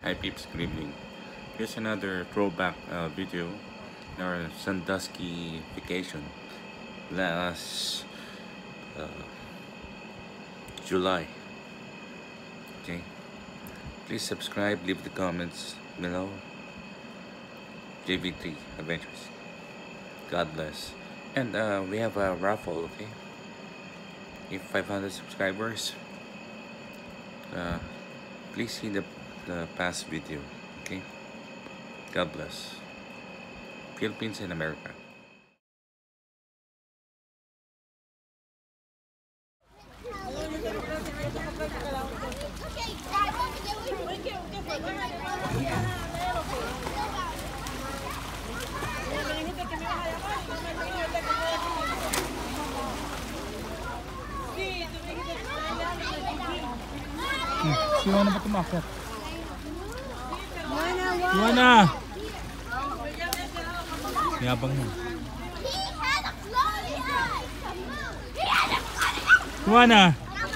Hi peeps, good evening. Here's another throwback video in our Sandusky vacation last July. Okay, please subscribe, leave the comments below. JV3 Adventures. God bless. And we have a raffle. Okay, if 500 subscribers, please see the past video. Okay, God bless. Philippines and America. Iwan na ba tumakot? Iwan na! Yabang mo. Iwan na!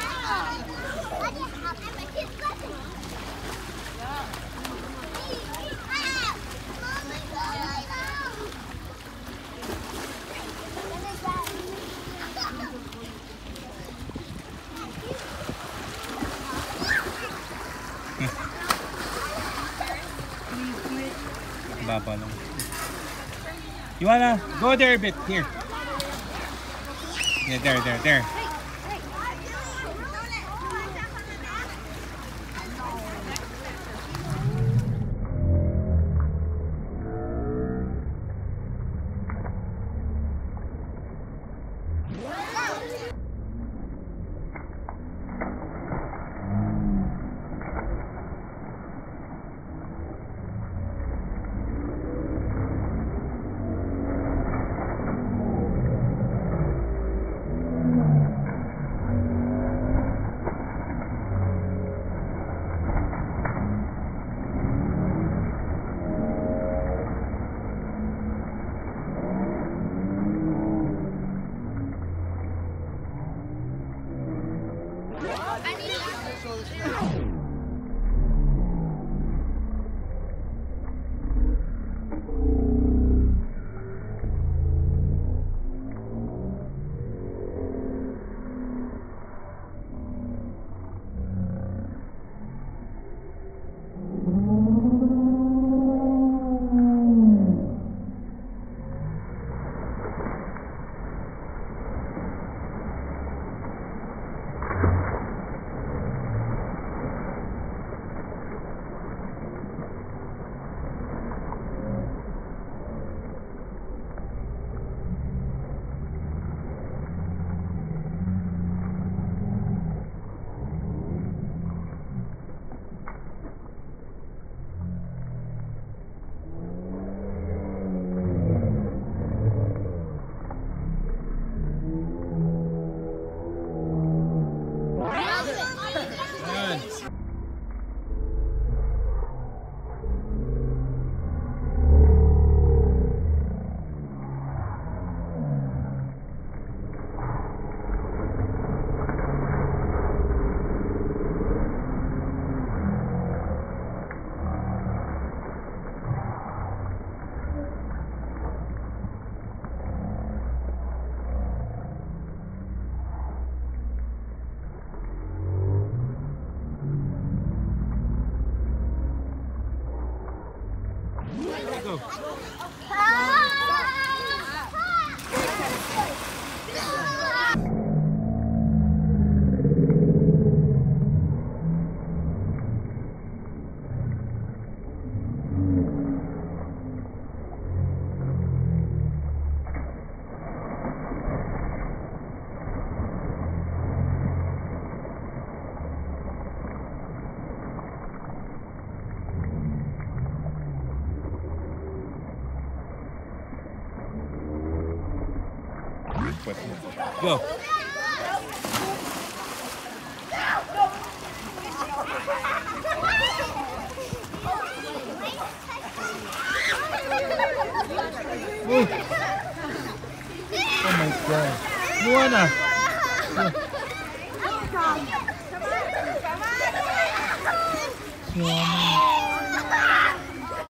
Baba lang. You wanna go there a bit? Here. Yeah, there. Go. Go. Oh my God. You wanna?